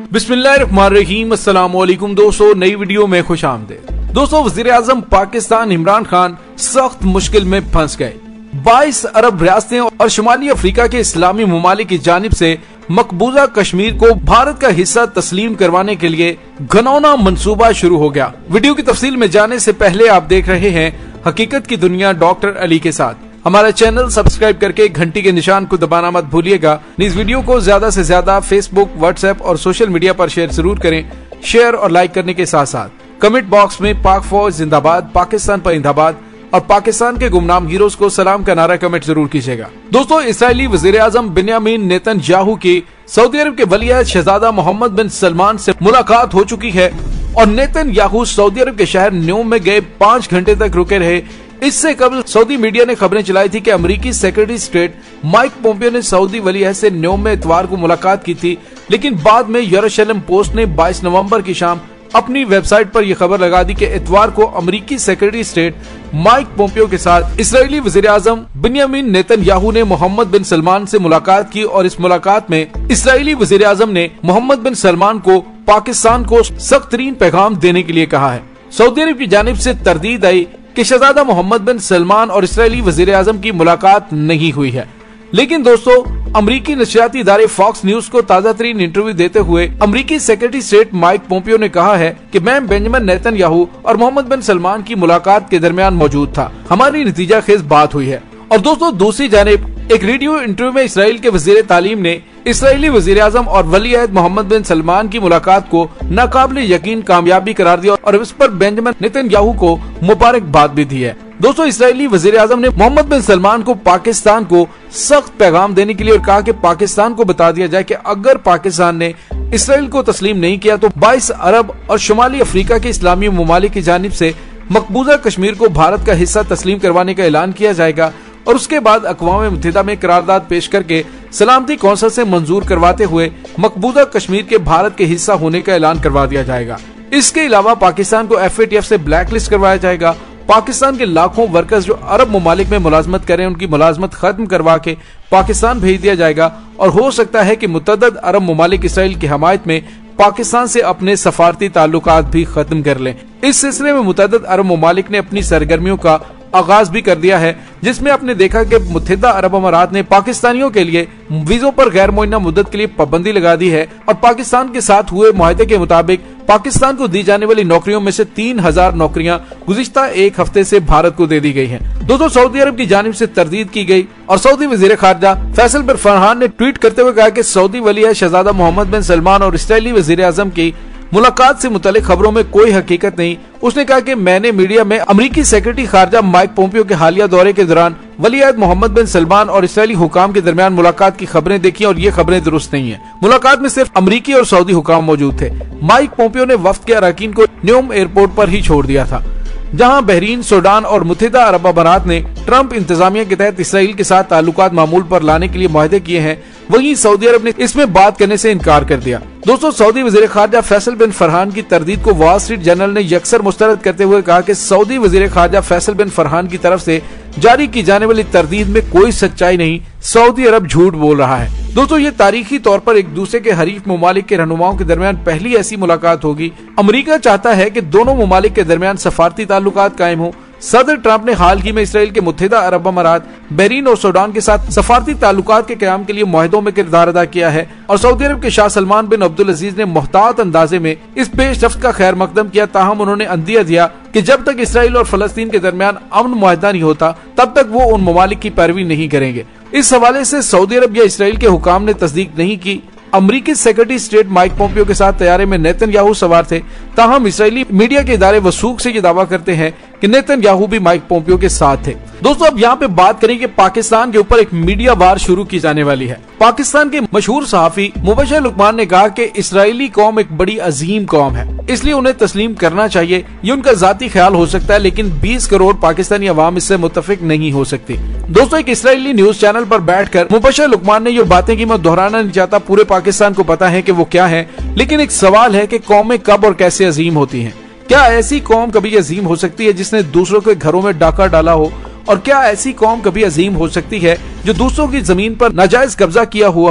बिस्मिल्लाहिर्रहमानिर्रहीम। अस्सलाम वालेकुम दोस्तों, नई वीडियो में खुश आमदीद। दोस्तों, वज़ीर आज़म पाकिस्तान इमरान खान सख्त मुश्किल में फंस गए। 22 अरब रियासतें और शुमाली अफ्रीका के इस्लामी ममालिक की जानिब से मकबूजा कश्मीर को भारत का हिस्सा तस्लीम करवाने के लिए घनौना मंसूबा शुरू हो गया। वीडियो की तफसील में जाने से पहले आप देख रहे हैं हकीकत की दुनिया डॉक्टर अली के साथ। हमारा चैनल सब्सक्राइब करके घंटी के निशान को दबाना मत भूलिएगा। इस वीडियो को ज्यादा से ज्यादा फेसबुक, व्हाट्सएप और सोशल मीडिया पर शेयर जरूर करें। शेयर और लाइक करने के साथ साथ कमेंट बॉक्स में पाक फौज जिंदाबाद, पाकिस्तान परिंदाबाद और पाकिस्तान के गुमनाम हीरोज को सलाम का नारा कमेंट जरूर कीजिएगा। दोस्तों, इस्राएली वज़ीर आज़म बिन्यामीन नेतन्याहू की सऊदी अरब के वली-ए-अहद शहजादा मोहम्मद बिन सलमान से मुलाकात हो चुकी है और नेतन्याहू सऊदी अरब के शहर न्यूम में गए 5 घंटे तक रुके रहे। इससे कबल सऊदी मीडिया ने खबरें चलाई थी कि अमेरिकी सेक्रेटरी स्टेट माइक पोम्पियो ने सऊदी वली-ए-अहद से न्यूम में इतवार को मुलाकात की थी, लेकिन बाद में यरूशलेम पोस्ट ने 22 नवंबर की शाम अपनी वेबसाइट पर यह खबर लगा दी कि इतवार को अमेरिकी सेक्रेटरी स्टेट माइक पोम्पियो के साथ इस्राएली वज़ीर आज़म बिन्यामीन नेतन्याहू ने मोहम्मद बिन सलमान से मुलाकात की और इस मुलाकात में इस्राएली वज़ीर आज़म ने मोहम्मद बिन सलमान को पाकिस्तान को सख्त तरीन पैगाम देने के लिए कहा है। सऊदी अरब की जानिब से तरदीद आई कि शहजादा मोहम्मद बिन सलमान और इस्राएली वज़ीर आज़म की मुलाकात नहीं हुई है, लेकिन दोस्तों, अमरीकी नशरियाती इदारे फॉक्स न्यूज को ताज़ा तरीन इंटरव्यू देते हुए अमरीकी सेक्रेटरी स्टेट माइक पोम्पियो ने कहा है कि मैं बेंजामिन नेतन्याहू और मोहम्मद बिन सलमान की मुलाकात के दरमियान मौजूद था। हमारी नतीजा खेज बात हुई है। और दोस्तों, दूसरी जानिब एक रेडियो इंटरव्यू में इसराइल के वज़ीर तालीम ने इस्राएली वज़ीर आज़म और वली-ए-अहद मोहम्मद बिन सलमान की मुलाकात को नाकाबिले यकीन कामयाबी करार दिया और इस पर बेंजामिन नेतन्याहू को मुबारकबाद भी दी है। दोस्तों, इस्राएली वज़ीर आज़म ने मोहम्मद बिन सलमान को पाकिस्तान को सख्त पैगाम देने के लिए और कहा कि पाकिस्तान को बता दिया जाए कि अगर पाकिस्तान ने इसराइल को तस्लीम नहीं किया तो 22 अरब और शुमाली अफ्रीका के इस्लामी ममालिक की जानिब से मकबूजा कश्मीर को भारत का हिस्सा तस्लीम करवाने का ऐलान किया जाएगा और उसके बाद अक़वाम मुत्तहिदा में करारदाद पेश करके सलामती कौंसिल से मंजूर करवाते हुए मकबूजा कश्मीर के भारत के हिस्सा होने का ऐलान करवा दिया जाएगा। इसके अलावा पाकिस्तान को FATF से ब्लैक लिस्ट करवाया जाएगा। पाकिस्तान के लाखों वर्कर्स जो अरब ममालिक में मुलाजमत करें उनकी मुलाजमत खत्म करवा के पाकिस्तान भेज दिया जाएगा और हो सकता है कि मुतअद्दिद अरब ममालिक इसराइल की हमायत में पाकिस्तान से अपने सफारती ताल्लुकात भी खत्म कर लें। इस सिलसिले में मुतअद्दिद अरब ममालिक ने अपनी सरगर्मियों का आगाज भी कर दिया है, जिसमें आपने देखा कि मुत्तहिदा अरब अमारात ने पाकिस्तानियों के लिए वीजों पर गैर मुअय्यना मुद्दत के लिए पाबंदी लगा दी है और पाकिस्तान के साथ हुए मुआहदे के मुताबिक पाकिस्तान को दी जाने वाली नौकरियों में से 3000 नौकरियां गुज़िश्ता एक हफ्ते से भारत को दे दी गई हैं। दोस्तों, सऊदी अरब की जानिब से तरदीद की गई और सऊदी वज़ीर खारजा फैसल बिन फरहान ने ट्वीट करते हुए कहा कि सऊदी वली-ए-अहद शहजादा मोहम्मद बिन सलमान और इस्राएली वज़ीर आज़म की मुलाकात से मुतालिक खबरों में कोई हकीकत नहीं। उसने कहा कि मैंने मीडिया में अमरीकी सेक्रेटरी खारजा माइक पोम्पियो के हालिया दौरे के दौरान वली-ए-अहद मोहम्मद बिन सलमान और इस्राएली हुकाम के दरमियान मुलाकात की खबरें देखी और ये खबरें दुरुस्त नहीं है। मुलाकात में सिर्फ अमरीकी और सऊदी हुकाम मौजूद थे। माइक पोम्पियो ने वफ्द के अरकान को न्यूम एयरपोर्ट पर ही छोड़ दिया था, जहां बहरीन, सूडान और मुत्तहिदा अरब अमारात ने ट्रंप इंतजामिया के तहत इसराइल के साथ ताल्लुकात मामूल पर लाने के लिए मुआहदे किए हैं। वहीं सऊदी अरब ने इसमें बात करने से इनकार कर दिया। दोस्तों, सऊदी वज़ीर खारजा फैसल बिन फरहान की तरदीद को वॉल स्ट्रीट जर्नल ने यकसर मुस्तरद करते हुए कहा कि सऊदी वज़ीर खारजा फैसल बिन फरहान की तरफ से जारी की जाने वाली तरदीद में कोई सच्चाई नहीं, सऊदी अरब झूठ बोल रहा है। दोस्तों, ये तारीखी तौर पर एक दूसरे के हरीफ ममालिक के रहनुमाओं के दरमियान पहली ऐसी मुलाकात होगी। अमेरिका चाहता है कि दोनों ममालिक के दरमियान सफारती ताल्लुकात कायम हो। सदर ट्रंप ने हाल ही में इसराइल के मुत्तहिदा अरब अमारात, बहरीन और सूडान के साथ सफारती ताल्लुकात के क़याम के लिए मुआहदों में किरदार अदा किया है और सऊदी अरब के शाह सलमान बिन अब्दुल अजीज ने मोहतात अंदाजे में इस पेशरफ्त का खैर मकदम किया। ताहम उन्होंने अंदिया दिया कि जब तक इसराइल और फलस्तीन के दरमियान अमन मुआहदा नहीं होता तब तक वो उन ममालिक की पैरवी नहीं करेंगे। इस हवाले से सऊदी अरब या इसराइल के हुकाम ने तस्दीक नहीं की। अमरीकी सेक्रेटरी स्टेट माइक पोम्पियो के साथ तैयारे में नेतन्याहू सवार थे। ताहम इस्राएली मीडिया के इदारे वसूख से ये दावा करते हैं कि नेतन्याहू भी माइक पोम्पियो के साथ थे। दोस्तों, अब यहाँ पे बात करें कि पाकिस्तान के ऊपर एक मीडिया वार शुरू की जाने वाली है। पाकिस्तान के मशहूर सहाफी मुबशर लुकमान ने कहा कि इस्राएली कौम एक बड़ी अजीम कौम है, इसलिए उन्हें तस्लीम करना चाहिए। ये उनका जाती ख्याल हो सकता है, लेकिन 20 करोड़ पाकिस्तानी अवाम इससे मुत्तफिक नहीं हो सकती। दोस्तों, एक इस्राएली न्यूज चैनल पर बैठकर मुबशर लुकमान ने ये बातें की मैं दोहराना नहीं चाहता, पूरे पाकिस्तान को पता है कि वो क्या है, लेकिन एक सवाल है कि कौमें कब और कैसे अजीम होती हैं। क्या ऐसी कौम कभी अजीम हो सकती है जिसने दूसरों के घरों में डाका डाला हो और क्या ऐसी कौम कभी अजीम हो सकती है जो दूसरों की जमीन पर नाजायज कब्जा किया हुआ हो?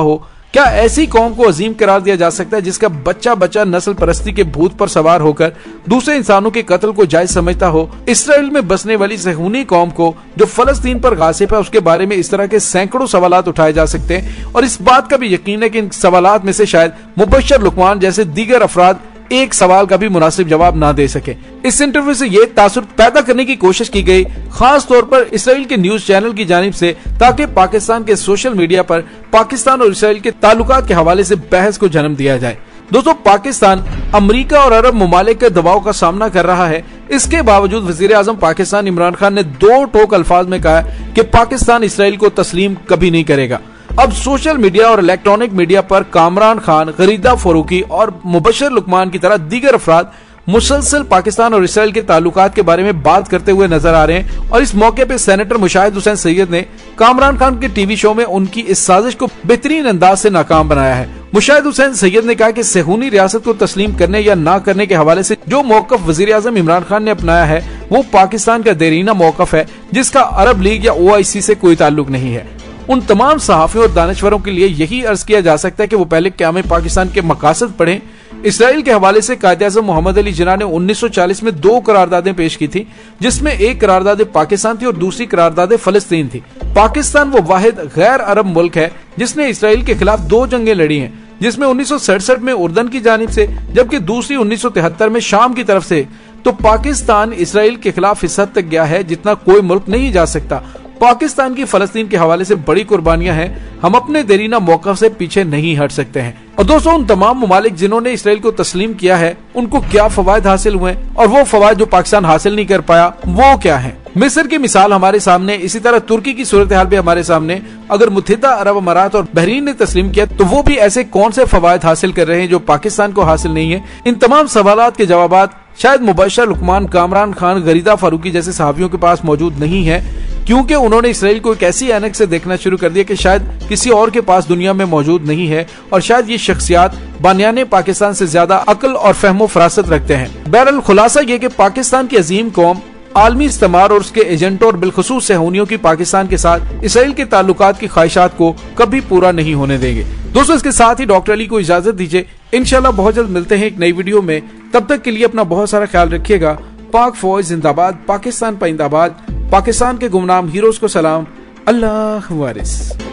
क्या ऐसी कौम को अजीम करार दिया जा सकता है जिसका बच्चा बच्चा नस्ल परस्ती के भूत पर सवार होकर दूसरे इंसानों के कत्ल को जायज समझता हो? इसराइल में बसने वाली सहूनी कौम को जो फलस्तीन पर गासिब है, उसके बारे में इस तरह के सैकड़ों सवालात उठाए जा सकते हैं और इस बात का भी यकीन है कि इन सवालात में से शायद मुबश्शिर लुकमान जैसे दीगर अफराद एक सवाल का भी मुनासिब जवाब ना दे सके। इस इंटरव्यू से ये तासुर पैदा करने की कोशिश की गई, खास तौर पर इसराइल के न्यूज चैनल की जानिब से, ताकि पाकिस्तान के सोशल मीडिया पर पाकिस्तान और इसराइल के ताल्लुकात के हवाले से बहस को जन्म दिया जाए। दोस्तों, पाकिस्तान अमेरिका और अरब ममालिक के दबाव का सामना कर रहा है। इसके बावजूद वजीर आजम पाकिस्तान इमरान खान ने दो टोक अल्फाज में कहा कि पाकिस्तान इसराइल को तस्लीम कभी नहीं करेगा। अब सोशल मीडिया और इलेक्ट्रॉनिक मीडिया पर कामरान खान, गरीदा फरूकी और मुबश्शिर लुकमान की तरह दीगर अफराद मुसलसल पाकिस्तान और इसराइल के ताल्लुकात के बारे में बात करते हुए नजर आ रहे हैं और इस मौके पे सेनेटर मुशाहिद हुसैन सैयद ने कामरान खान के टीवी शो में उनकी इस साजिश को बेहतरीन अंदाज से नाकाम बनाया है। मुशाहिद हुसैन सैयद ने कहा कि सहूनी रियासत को तस्लीम करने या ना करने के हवाले से जो मौकफ वजीर आजम इमरान खान ने अपनाया है वो पाकिस्तान का देरीना मौकफ है, जिसका अरब लीग या OIC से कोई ताल्लुक नहीं है। उन तमाम सहाफियों और दानिश्वरों के लिए यही अर्ज किया जा सकता है कि वो पहले क़याम पाकिस्तान के मकासद पढ़ें। इसराइल के हवाले से कायद-ए-आज़म मोहम्मद अली जिन्ना ने 1940 में 2 करारदादें पेश की थी, जिसमें एक करारदाद पाकिस्तान थी और दूसरी करारदाद फलस्तीन थी। पाकिस्तान वो वाहिद गैर अरब मुल्क है जिसने इसराइल के खिलाफ 2 जंगें लड़ी हैं, जिसमें 1967 में उर्दन की जानिब से जबकि दूसरी 1973 में शाम की तरफ से। तो पाकिस्तान इसराइल के खिलाफ इस हद तक गया है जितना कोई मुल्क नहीं जा सकता। पाकिस्तान की फलस्तीन के हवाले से बड़ी कुर्बानियां हैं, हम अपने देरीना मौक़िफ़ से पीछे नहीं हट सकते हैं। और दोस्तों, उन तमाम ममालिक जिन्होंने इसराइल को तस्लीम किया है उनको क्या फवायद हासिल हुए और वो फवायद जो पाकिस्तान हासिल नहीं कर पाया वो क्या है? मिस्र की मिसाल हमारे सामने, इसी तरह तुर्की की सूरत हाल भी हमारे सामने। अगर मुत्तहिदा अरब अमारात और बहरीन ने तस्लीम किया तो वो भी ऐसे कौन से फवायद हासिल कर रहे हैं जो पाकिस्तान को हासिल नहीं है? इन तमाम सवालात के जवाबात शायद मुबश्शिर लुकमान, कामरान खान, गरीदा फारूकी जैसे सहाफियों के पास मौजूद नहीं है, क्योंकि उन्होंने इसराइल को एक ऐसी ऐनक से देखना शुरू कर दिया कि शायद किसी और के पास दुनिया में मौजूद नहीं है और शायद ये शख्सियात बानियाने पाकिस्तान से ज्यादा अक्ल और फहमो फरासत रखते हैं। बहरहाल खुलासा ये कि पाकिस्तान की अजीम कौम आलमी इस्तेमार और उसके एजेंटों और बिलखुसूस सहूनियों की पाकिस्तान के साथ इसराइल के ताल्लुकात की ख्वाहिशात को कभी पूरा नहीं होने देंगे। दोस्तों, इसके साथ ही डॉक्टर अली को इजाजत दीजिए। इंशाल्लाह बहुत जल्द मिलते हैं एक नई वीडियो में। तब तक के लिए अपना बहुत सारा ख्याल रखिएगा। पाक फौज जिंदाबाद, पाकिस्तान पाइंदाबाद, पाकिस्तान के गुमनाम हीरोज को सलाम। अल्लाह वारिस।